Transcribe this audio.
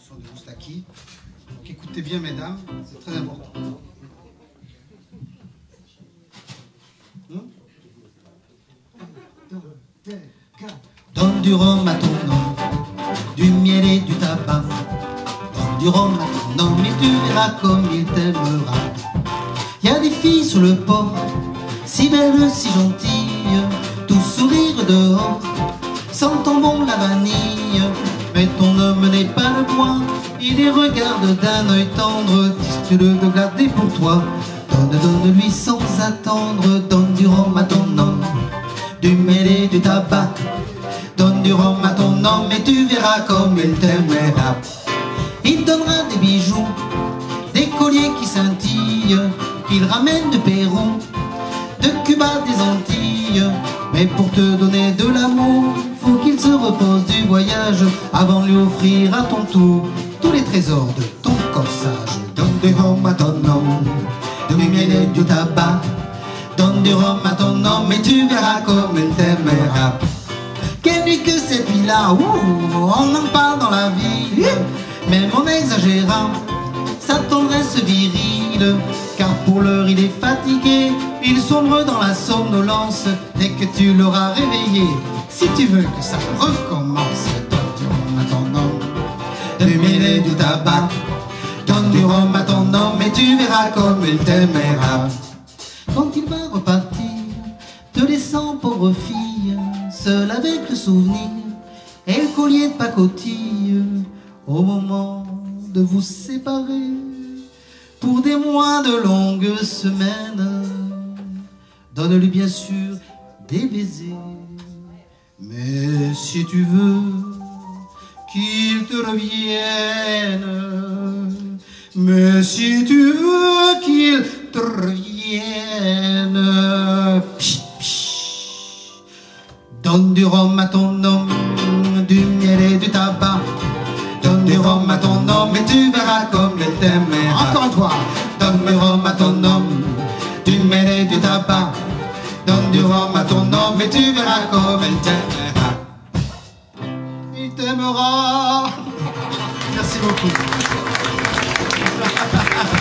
chanson de Moustaki. Donc écoutez bien, mesdames, c'est très important. Donne du rhum à ton homme, du miel et du tabac. Donne du rhum à ton homme et tu verras comme il t'aimera. Y a des filles sur le port, si belles, si gentilles, tout sourire dehors, sentant bon la vanille. Mais ton homme n'est pas le point, il les regarde d'un œil tendre, disent-le de garder pour toi. Donne-lui sans attendre, donne du rhum à ton homme, du miel et du tabac. Donne du rhum à ton homme et tu verras comme il t'aimera. Il donnera des bijoux, des colliers qui scintillent, qu'il ramène de Pérou, de Cuba, des Antilles. Mais pour te donner de l'amour, faut qu'il se repose du voyage avant de lui offrir à ton tour tous les trésors de ton corsage. Donne du rhum à ton homme, du miel et du tabac. Donne du rhum à ton homme et tu verras comme il t'aimera. Quelle nuit que cette nuit-là, on en parle dans la ville, même en exagérant sa tendresse virile. Car pour l'heure il est fatigué, il sombre dans la somnolence. Dès que tu l'auras réveillé, si tu veux que ça recommence, donne du rhum à ton homme, du miel et du tabac. Donne du rhum à ton homme et tu verras comme il t'aimera. Quand il va repartir, te laissant pauvre fille, seule avec le souvenir et le collier de pacotille, au moment de vous séparer pour des mois de longues semaines, donne-lui bien sûr des baisers. Mais si tu veux qu'il te revienne, mais si tu veux qu'il te revienne, psh, psh, donne du rhum à ton homme, du miel et du tabac. Donne du rhum à ton homme et tu verras comme il t'aimera. Encore une fois. Donne du rhum à ton homme, du miel et du tabac. Donne du rhum à ton homme et tu verras comme il t'aimera. Il t'aimera. Merci beaucoup.